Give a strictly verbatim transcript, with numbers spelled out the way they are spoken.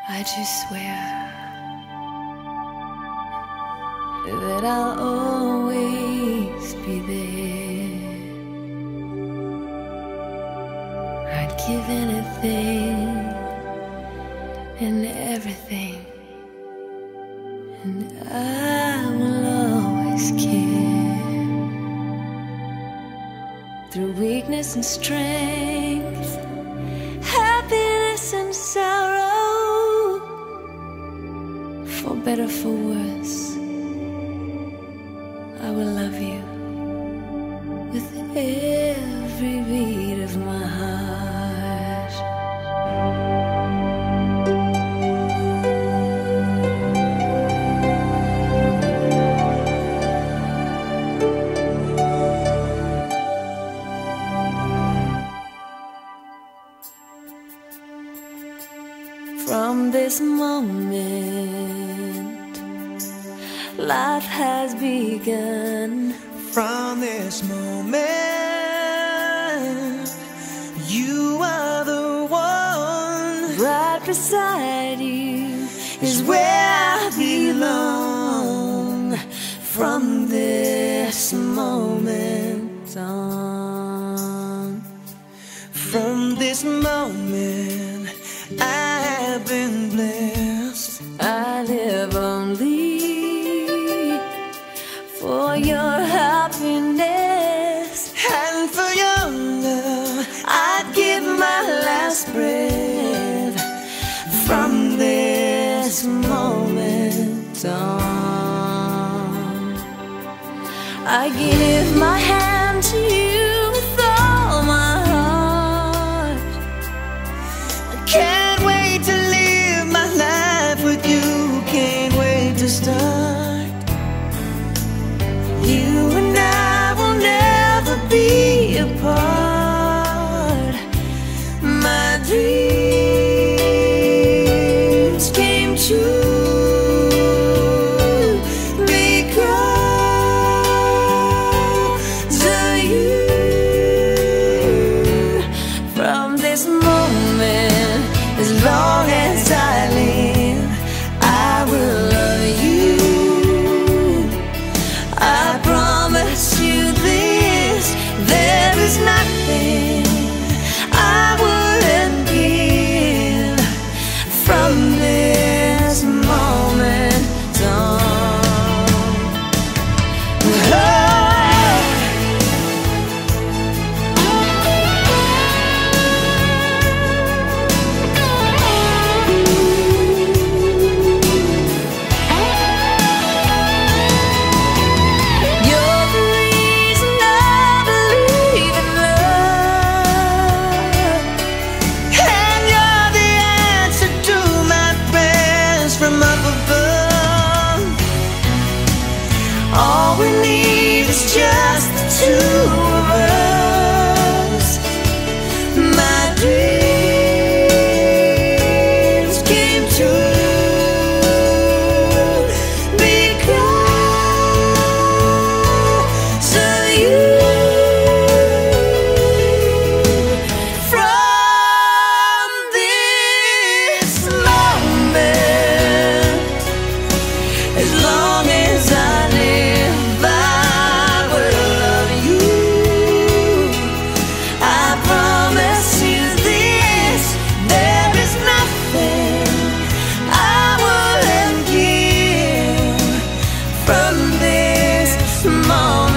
I just swear that I'll always be there. I'd give anything and everything, and I will always care. Through weakness and strength, happiness and sorrow, for better, for worse, I will love you with every beat of my heart. From this moment, life has begun. From this moment, you are the one. Right beside you is where I belong. From this moment on, from this moment, I have been blessed. I live only for your happiness, and for your love, I'd give my last breath. From this moment on, I give my hand to you with all my heart. I can't wait to live my life with you. Can't wait to start. You and I will never be apart. My dreams came true because of you. From this moment, as long as I live, I will love you. I promise you this, there is nothing I wouldn't give. From this moment on, all we need is just the two of us. My dreams came true because of you. From this moment, as long as I live, I will love you. I promise you this, there is nothing I wouldn't give. From this moment